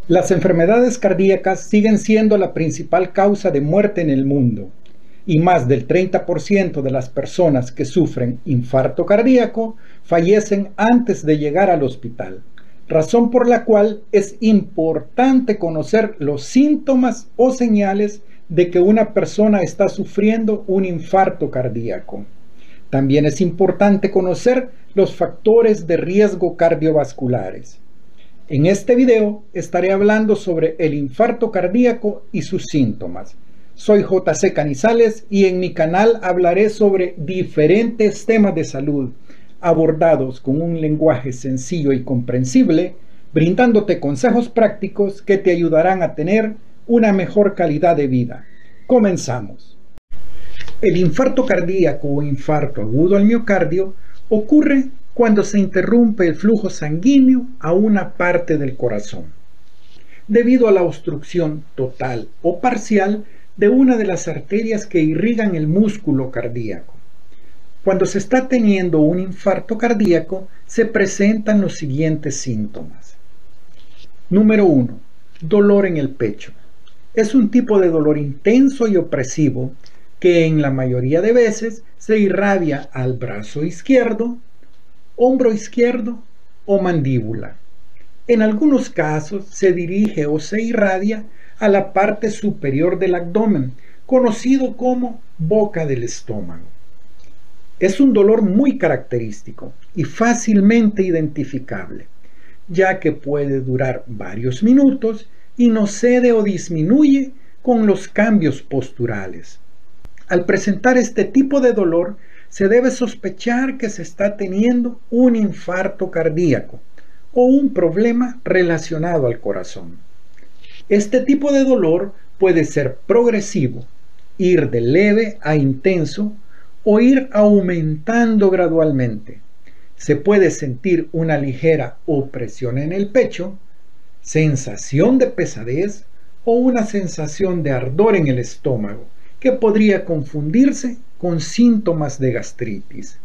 Las enfermedades cardíacas siguen siendo la principal causa de muerte en el mundo, y más del 30% de las personas que sufren infarto cardíaco fallecen antes de llegar al hospital, razón por la cual es importante conocer los síntomas o señales de que una persona está sufriendo un infarto cardíaco. También es importante conocer los factores de riesgo cardiovasculares. En este video estaré hablando sobre el infarto cardíaco y sus síntomas. Soy J.C. Canizales y en mi canal hablaré sobre diferentes temas de salud abordados con un lenguaje sencillo y comprensible, brindándote consejos prácticos que te ayudarán a tener una mejor calidad de vida. Comenzamos. El infarto cardíaco o infarto agudo al miocardio ocurre cuando se interrumpe el flujo sanguíneo a una parte del corazón, debido a la obstrucción total o parcial de una de las arterias que irrigan el músculo cardíaco. Cuando se está teniendo un infarto cardíaco, se presentan los siguientes síntomas. Número 1. Dolor en el pecho. Es un tipo de dolor intenso y opresivo que en la mayoría de veces se irradia al brazo izquierdo, hombro izquierdo o mandíbula. En algunos casos se dirige o se irradia a la parte superior del abdomen, conocido como boca del estómago. Es un dolor muy característico y fácilmente identificable, ya que puede durar varios minutos y no cede o disminuye con los cambios posturales. Al presentar este tipo de dolor, se debe sospechar que se está teniendo un infarto cardíaco o un problema relacionado al corazón. Este tipo de dolor puede ser progresivo, ir de leve a intenso o ir aumentando gradualmente. Se puede sentir una ligera opresión en el pecho, sensación de pesadez o una sensación de ardor en el estómago, que podría confundirse con síntomas de gastritis.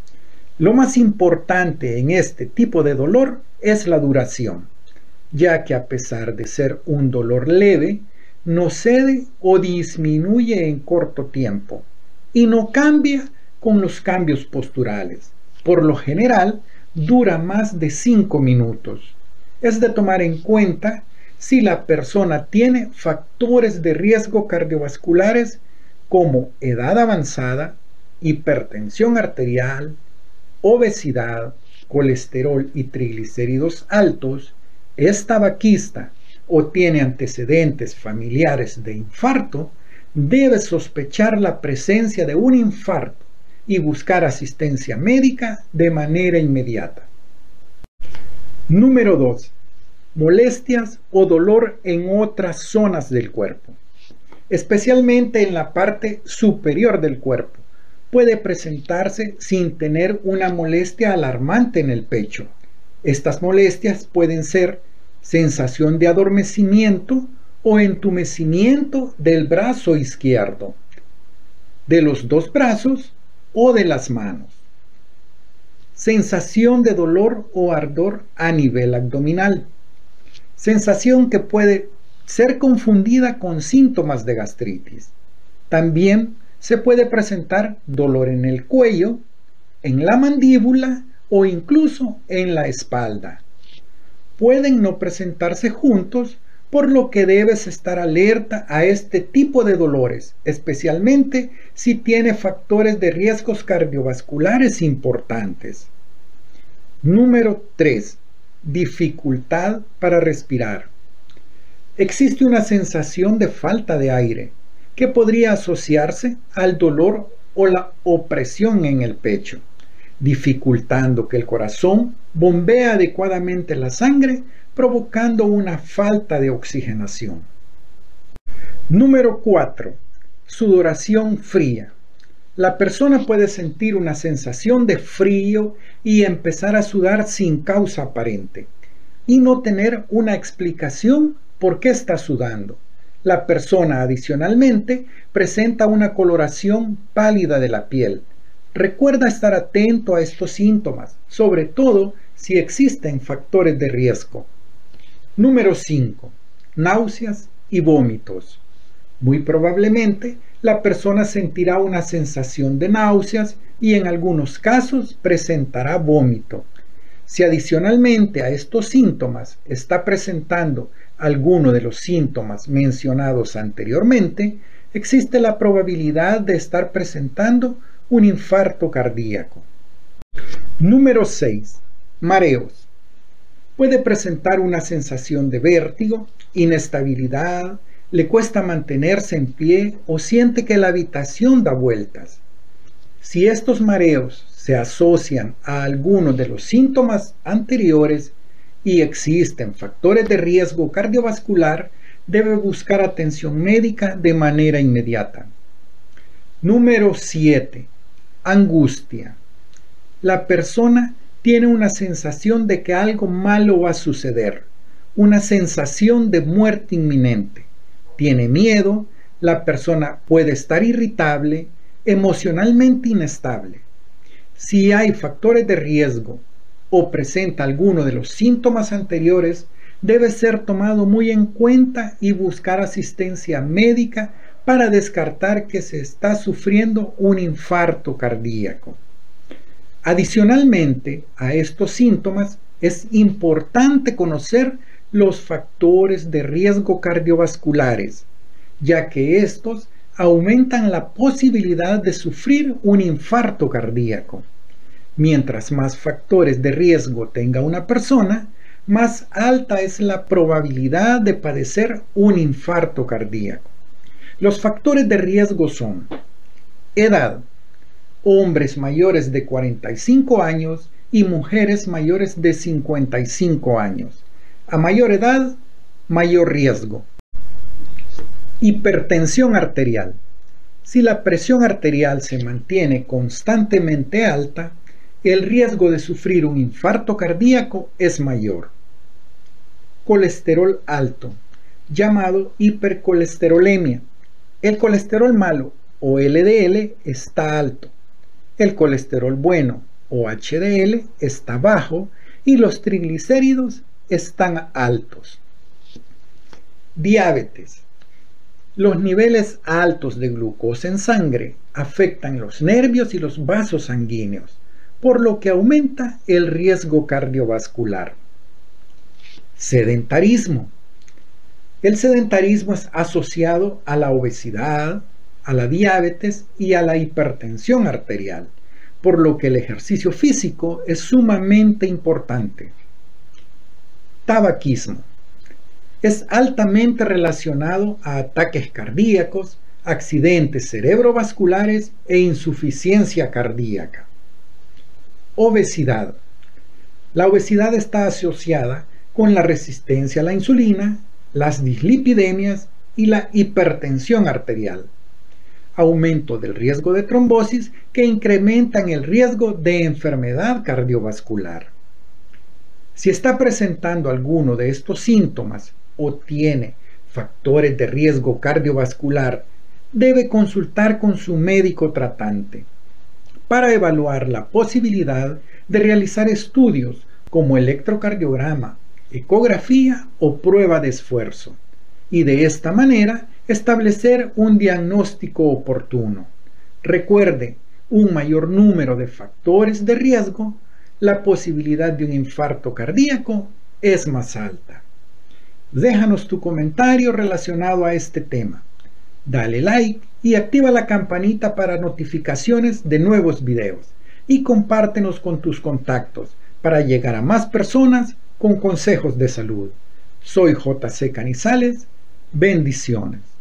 Lo más importante en este tipo de dolor es la duración, ya que a pesar de ser un dolor leve, no cede o disminuye en corto tiempo y no cambia con los cambios posturales. Por lo general, dura más de 5 minutos. Es de tomar en cuenta si la persona tiene factores de riesgo cardiovasculares como edad avanzada, hipertensión arterial, obesidad, colesterol y triglicéridos altos, es tabaquista o tiene antecedentes familiares de infarto, debe sospechar la presencia de un infarto y buscar asistencia médica de manera inmediata. Número 2. Molestias o dolor en otras zonas del cuerpo, especialmente en la parte superior del cuerpo. Puede presentarse sin tener una molestia alarmante en el pecho. Estas molestias pueden ser sensación de adormecimiento o entumecimiento del brazo izquierdo, de los dos brazos o de las manos. Sensación de dolor o ardor a nivel abdominal. Sensación que puede ser confundida con síntomas de gastritis. También se puede presentar dolor en el cuello, en la mandíbula o incluso en la espalda. Pueden no presentarse juntos, por lo que debes estar alerta a este tipo de dolores, especialmente si tiene factores de riesgos cardiovasculares importantes. Número 3. Dificultad para respirar. Existe una sensación de falta de aire que podría asociarse al dolor o la opresión en el pecho, dificultando que el corazón bombee adecuadamente la sangre, provocando una falta de oxigenación. Número 4. Sudoración fría. La persona puede sentir una sensación de frío y empezar a sudar sin causa aparente y no tener una explicación por qué está sudando. La persona adicionalmente presenta una coloración pálida de la piel. Recuerda estar atento a estos síntomas, sobre todo si existen factores de riesgo. Número 5. Náuseas y vómitos. Muy probablemente la persona sentirá una sensación de náuseas y en algunos casos presentará vómito. Si adicionalmente a estos síntomas está presentando alguno de los síntomas mencionados anteriormente, existe la probabilidad de estar presentando un infarto cardíaco. Número 6. Mareos. Puede presentar una sensación de vértigo, inestabilidad, le cuesta mantenerse en pie o siente que la habitación da vueltas. Si estos mareos se asocian a alguno de los síntomas anteriores y existen factores de riesgo cardiovascular, debe buscar atención médica de manera inmediata. Número 7. Angustia. La persona tiene una sensación de que algo malo va a suceder, una sensación de muerte inminente. Tiene miedo, la persona puede estar irritable, emocionalmente inestable. Si hay factores de riesgo o presenta alguno de los síntomas anteriores, debe ser tomado muy en cuenta y buscar asistencia médica para descartar que se está sufriendo un infarto cardíaco. Adicionalmente a estos síntomas, es importante conocer los factores de riesgo cardiovasculares, ya que estos aumentan la posibilidad de sufrir un infarto cardíaco. Mientras más factores de riesgo tenga una persona, más alta es la probabilidad de padecer un infarto cardíaco. Los factores de riesgo son: edad, hombres mayores de 45 años y mujeres mayores de 55 años. A mayor edad, mayor riesgo. Hipertensión arterial. Si la presión arterial se mantiene constantemente alta, el riesgo de sufrir un infarto cardíaco es mayor. Colesterol alto, llamado hipercolesterolemia. El colesterol malo o LDL está alto. El colesterol bueno o HDL está bajo y los triglicéridos están altos. Diabetes. Los niveles altos de glucosa en sangre afectan los nervios y los vasos sanguíneos, por lo que aumenta el riesgo cardiovascular. Sedentarismo. El sedentarismo es asociado a la obesidad, a la diabetes y a la hipertensión arterial, por lo que el ejercicio físico es sumamente importante. Tabaquismo. Es altamente relacionado a ataques cardíacos, accidentes cerebrovasculares e insuficiencia cardíaca. Obesidad. La obesidad está asociada con la resistencia a la insulina, las dislipidemias y la hipertensión arterial. Aumento del riesgo de trombosis que incrementan el riesgo de enfermedad cardiovascular. Si está presentando alguno de estos síntomas o tiene factores de riesgo cardiovascular, debe consultar con su médico tratante para evaluar la posibilidad de realizar estudios como electrocardiograma, ecografía o prueba de esfuerzo, y de esta manera establecer un diagnóstico oportuno. Recuerde, un mayor número de factores de riesgo, la posibilidad de un infarto cardíaco es más alta. Déjanos tu comentario relacionado a este tema. Dale like y activa la campanita para notificaciones de nuevos videos. Y compártenos con tus contactos para llegar a más personas con consejos de salud. Soy J.C. Canizales. Bendiciones.